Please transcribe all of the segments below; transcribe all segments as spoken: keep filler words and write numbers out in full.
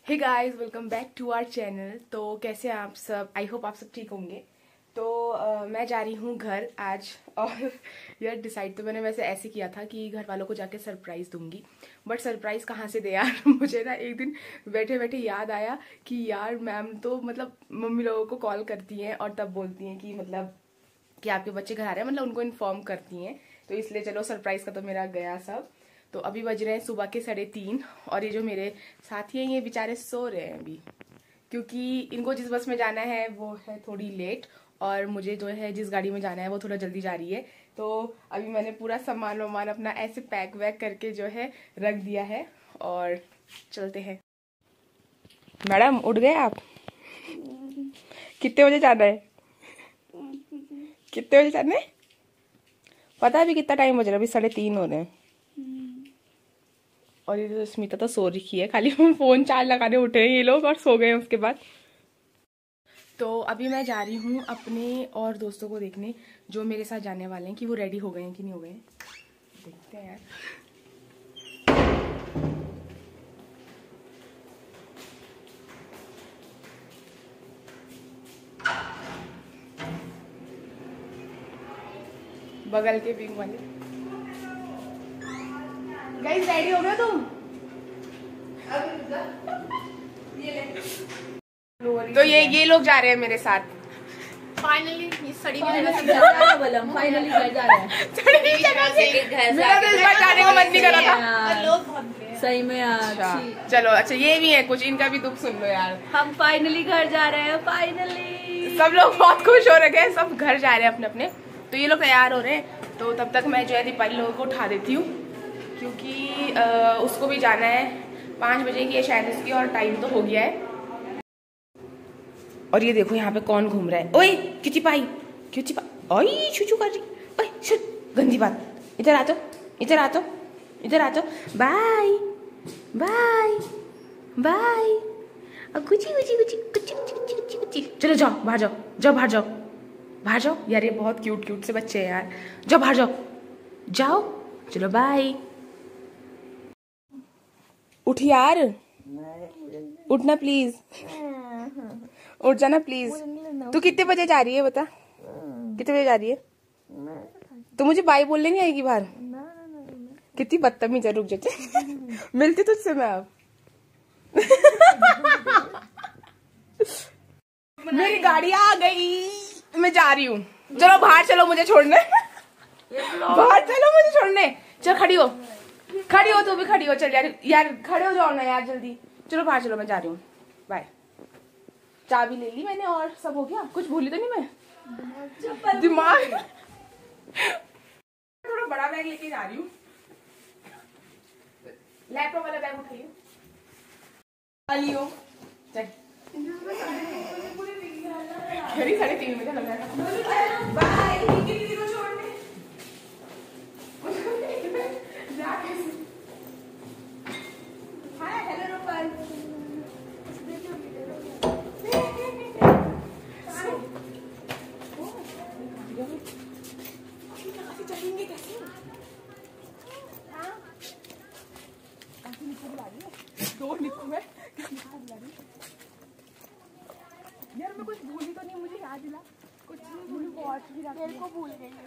Hey guys, welcome back to our channel. तो कैसे हैं आप सब? आई होप आप सब ठीक होंगे। तो uh, मैं जा रही हूँ घर आज। और यार डिसाइड तो मैंने वैसे ऐसे किया था कि घर वालों को जाके सरप्राइज़ दूंगी, बट सरप्राइज़ कहाँ से दे यार। मुझे ना एक दिन बैठे बैठे याद आया कि यार मैम तो मतलब मम्मी लोगों को कॉल करती हैं और तब बोलती हैं कि मतलब कि आपके बच्चे घर आ रहे हैं, मतलब उनको इन्फॉर्म करती हैं। तो इसलिए चलो सरप्राइज़ का तो मेरा गया सब। तो अभी बज रहे हैं सुबह के साढ़े तीन और ये जो मेरे साथी हैं ये बेचारे सो रहे हैं अभी, क्योंकि इनको जिस बस में जाना है वो है थोड़ी लेट और मुझे जो है जिस गाड़ी में जाना है वो थोड़ा जल्दी जा रही है। तो अभी मैंने पूरा सामान वामान अपना ऐसे पैक वैक करके जो है रख दिया है और चलते हैं। मैडम उठ गए आप? कितने बजे जाना है? कितने बजे जाना है? पता है अभी कितना टाइम बज रहा है? अभी साढ़े तीन हो रहे हैं और ये तो स्मिता तो सो रखी है, खाली फोन चार्ज लगाने उठे हैं ये लोग और सो गए हैं उसके बाद। तो अभी मैं जा रही हूँ अपने और दोस्तों को देखने जो मेरे साथ जाने वाले हैं कि वो रेडी हो गए हैं कि नहीं हो गए हैं। देखते हैं यार। बगल के विंग वाले गाइस रेडी हो गए तुम? तो ये ये लोग जा रहे हैं मेरे साथ। फाइनली ये सड़ी की जगह से जा रहा है बलम। फाइनली घर जा रहे हैं। सड़ी की जगह से मेरा तो इस बार जाने का मन नहीं कर रहा था। लोग बहुत सही में यार। चलो अच्छा ये भी है कुछ, इनका भी दुख सुन लो यार। हम फाइनली घर जा रहे हैं। फाइनली सब लोग बहुत खुश हो रखे हैं, सब घर जा रहे हैं अपने अपने। तो ये लोग तैयार हो रहे हैं, तो तब तक मैं जो है दीपाली लोगों को उठा देती हूँ क्योंकि आ, उसको भी जाना है। पाँच बजे की है शायद उसकी और टाइम तो हो गया है। और ये देखो यहाँ पे कौन घूम रहा है। ओए क्यों पाई क्यों पाई ओए छुचू कर रही। ओए शुट गंदी बात। इधर आ जाओ इधर आ जाओ इधर आ जाओ। Bye bye bye. कुची कुची कुची कुची कुची कुची कुची। चलो जाओ बाहर जाओ जाओ बाहर जाओ बाहर जाओ। यार ये बहुत क्यूट क्यूट से बच्चे हैं यार। जाओ बाहर जाओ जाओ। चलो बाय। उठ यार, उठना प्लीज, उठ जाना प्लीज। तू कितने बजे जा रही है बता? कितने बजे जा रही है? तो मुझे बाय बोलने नहीं आएगी बाहर? कितनी बदतमीज है। रुक जाते मिलती तुझसे मैं अब। मेरी गाड़ी आ गई, मैं जा रही हूँ। चलो बाहर चलो मुझे छोड़ने। बाहर चलो मुझे छोड़ने। चल खड़ी हो खड़ी हो तू भी खड़ी हो। चल यार यार खड़े हो जाओ ना यार जल्दी। चलो बाहर चलो, मैं जा रही हूँ। बाय। चाबी ले ली मैंने और सब हो गया। कुछ भूली तो नहीं मैं? दिमाग थोड़ा बड़ा बैग लेके जा रही हूँ। लैपटॉप वाला बैग उठाइए। चल साढ़े तीन बजे लग जाएगा। बाय। यार मैं कुछ भूली तो नहीं? मुझे याद दिला कुछ। वॉच भी रख ली को भूल गई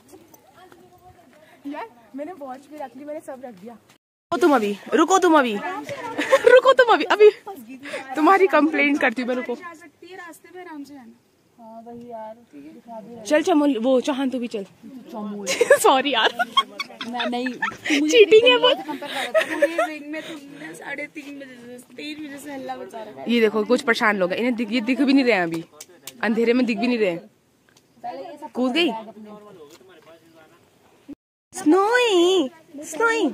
यार। मैंने वॉच भी रख ली, मैंने सब रख दिया। रुको तुम अभी रुको तुम अभी रुको तुम अभी अभी तुम्हारी कंप्लेंट करती हूँ मैं। रुको रास्ते में आराम से हाँ भाई यार। चल चमोल वो चाहन तू भी चल। सॉरी यार मैं नहीं चीटिंग है वो। साढ़े तीन बजे तीन बजे से हल्ला मचा रहा है। ये देखो कुछ परेशान लोग हैं, इन्हें दिख, ये दिख भी नहीं रहे हैं अभी, अंधेरे में दिख भी नहीं रहे। कूद गई स्नोई स्नोई।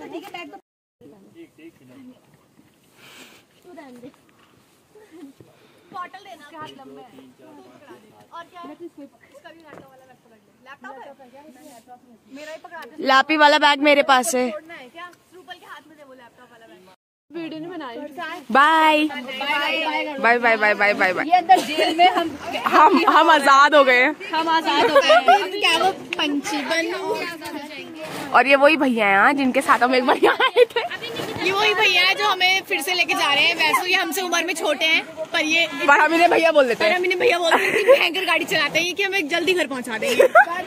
बॉटल देना इसके हाथ लंबे हैं और क्या है? इसका भी लैपटॉप वाला बैग पकड़ ले। लैपटॉप है मेरा ही पकड़ा दे। लापी वाला बैग मेरे पास है। छोड़ना है क्या? रूपल के हाथ में दे वो लैपटॉप वाला बैग। वीडियो नहीं बनाई। Bye bye bye bye bye bye bye. ये अंदर जेल में हम हम हम आजाद हो गए। हम आजाद हो गए। क्या वो पंछी बन। और ये वही भैया हैं जिनके साथ हम एक बार यहाँ आए थे। ये वही भैया है जो हमें फिर से लेके जा रहे हैं। वैसे ये हमसे उम्र में छोटे हैं पर ये पर हम इन्हें भैया बोल देते हैं। पर हम इन्हें भैया बोलते हैं कि भयंकर गाड़ी चलाते हैं कि हमें जल्दी घर पहुंचा देंगे।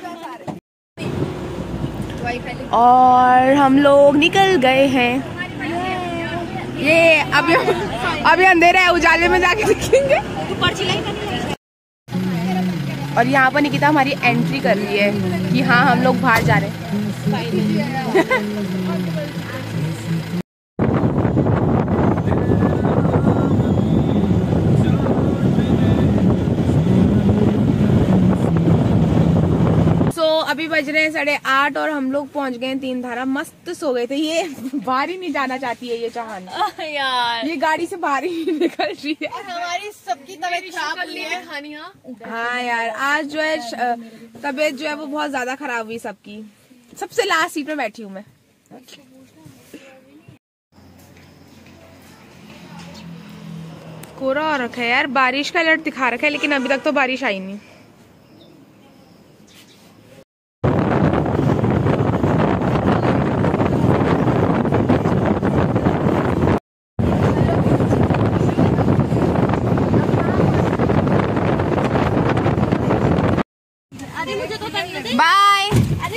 और हम लोग निकल गए हैं। ये अभी अभी अंधेरा है, उजाले में जाके दिखेंगे। और यहाँ पर निकिता हमारी एंट्री कर रही है कि हाँ हम लोग बाहर जा रहे हैं। अभी बज रहे हैं साढ़े आठ और हम लोग पहुंच गए हैं तीन धारा। मस्त सो गए थे। ये बाहर ही नहीं जाना चाहती है ये चाहन यार, ये गाड़ी से बाहर ही निकल रही है। और हमारी सबकी तबीयत खराब हो रही है खानिया। हाँ यार, आज जो है तबीयत जो है वो बहुत ज्यादा खराब हुई सबकी। सबसे लास्ट सीट में बैठी हूँ मैं। कोहरा हो रखा है यार, बारिश का अलर्ट दिखा रखा है लेकिन अभी तक तो बारिश आई नहीं। बाय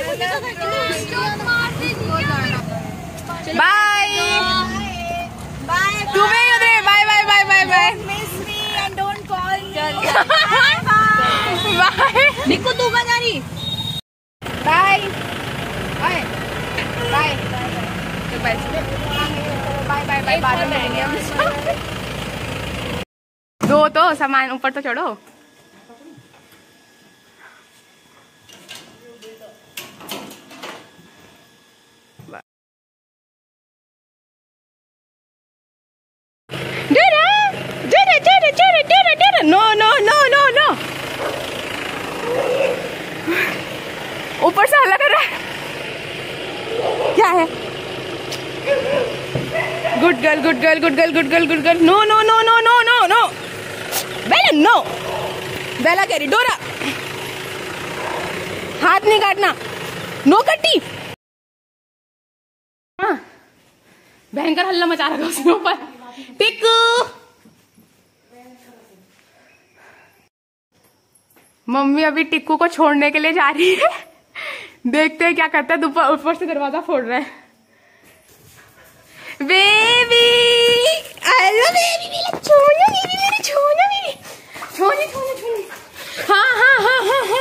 बाय बाय तुम्हें उधर bye bye bye bye bye miss me and don't call me. Bye निको तू कहाँ जा रही? Bye bye bye bye bye bye बाद में मिलेंगे हम। दो तो सामान ऊपर तो चढ़ो। No no no no no ऊपर से हल्ला कर रहा है। क्या है? Good girl good girl good girl good girl good girl. No no no no no no no Bella no Bella कह रही डोरा हाथ नहीं काटना। नो कट्टी। हाँ भयंकर हल्ला मचा रखा उसने ऊपर। टिक्कू मम्मी अभी टिक्कू को छोड़ने के लिए जा रही है। देखते हैं क्या करता है। ऊपर ऊपर से दरवाजा फोड़ रहा है। बेबी आई लव बेबी मेरा छोना बेबी मेरा छोना बेबी छोने छोने छोने। हाँ हाँ हाँ हाँ हाँ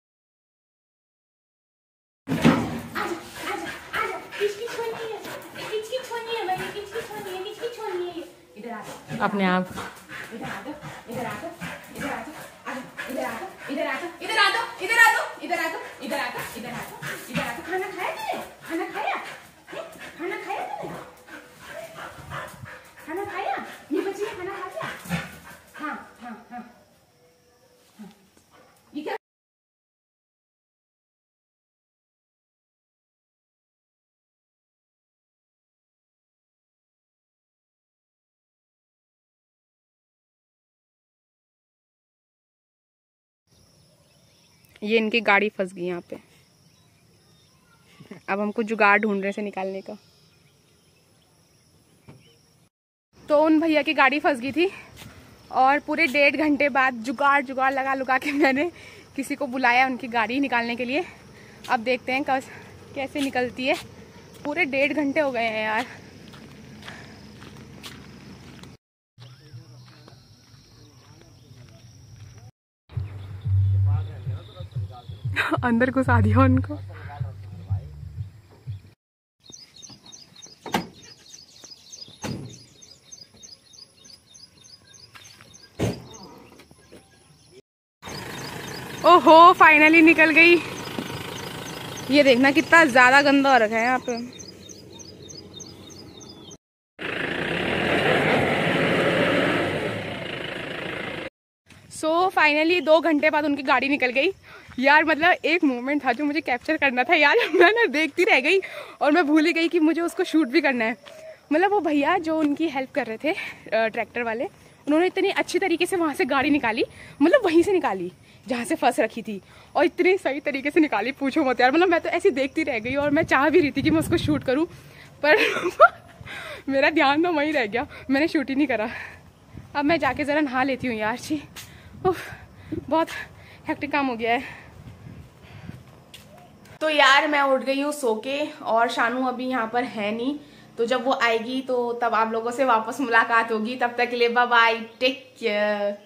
आजा आजा आजा किसकी छोनी है किसकी छोनी है मेरी किसकी छोनी है किसकी छोनी है। इधर आ अपने आप इधर आ दो इधर आ दो इधर आ दो इधर आ दो इधर आ दो इधर आ दो इधर आ दो इधर आ दो इधर आ दो इधर आ दो इधर आ दो। खाना खाया तूने? खाना खाया? खाना खाया तूने? खाना खाया? ये बच्ची ने खाना खा लिया? हाँ हाँ हाँ ये क्या? ये इनकी गाड़ी फंस गई यहाँ पे। अब हमको जुगाड़ ढूंढ रहे से निकालने का। तो उन भैया की गाड़ी फंस गई थी और पूरे डेढ़ घंटे बाद जुगाड़ जुगाड़ लगा लगा के मैंने किसी को बुलाया उनकी गाड़ी निकालने के लिए। अब देखते हैं कब कैसे निकलती है। पूरे डेढ़ घंटे हो गए हैं यार। अंदर घुसा दिया उनको। ओहो फाइनली निकल गई। ये देखना कितना ज्यादा गंदा हो रखा है यहाँ पे। सो so, फाइनली दो घंटे बाद उनकी गाड़ी निकल गई यार। मतलब एक मोमेंट था जो मुझे कैप्चर करना था यार। मैं ना देखती रह गई और मैं भूल ही गई कि मुझे उसको शूट भी करना है। मतलब वो भैया जो उनकी हेल्प कर रहे थे ट्रैक्टर वाले, उन्होंने इतनी अच्छी तरीके से वहाँ से गाड़ी निकाली। मतलब वहीं से निकाली जहाँ से फंस रखी थी और इतनी सही तरीके से निकाली पूछो मत यार। मतलब मैं तो ऐसी देखती रह गई और मैं चाह भी रही थी कि मैं उसको शूट करूँ पर मेरा ध्यान तो वहीं रह गया, मैंने शूट ही नहीं करा। अब मैं जाके ज़रा नहा लेती हूँ यार जी, उफ बहुत हेक्टिक काम हो गया है। तो यार मैं उठ गई हूँ सो के, और शानू अभी यहाँ पर है नहीं, तो जब वो आएगी तो तब आप लोगों से वापस मुलाकात होगी। तब तक के लिए बाय बाय, टेक केयर।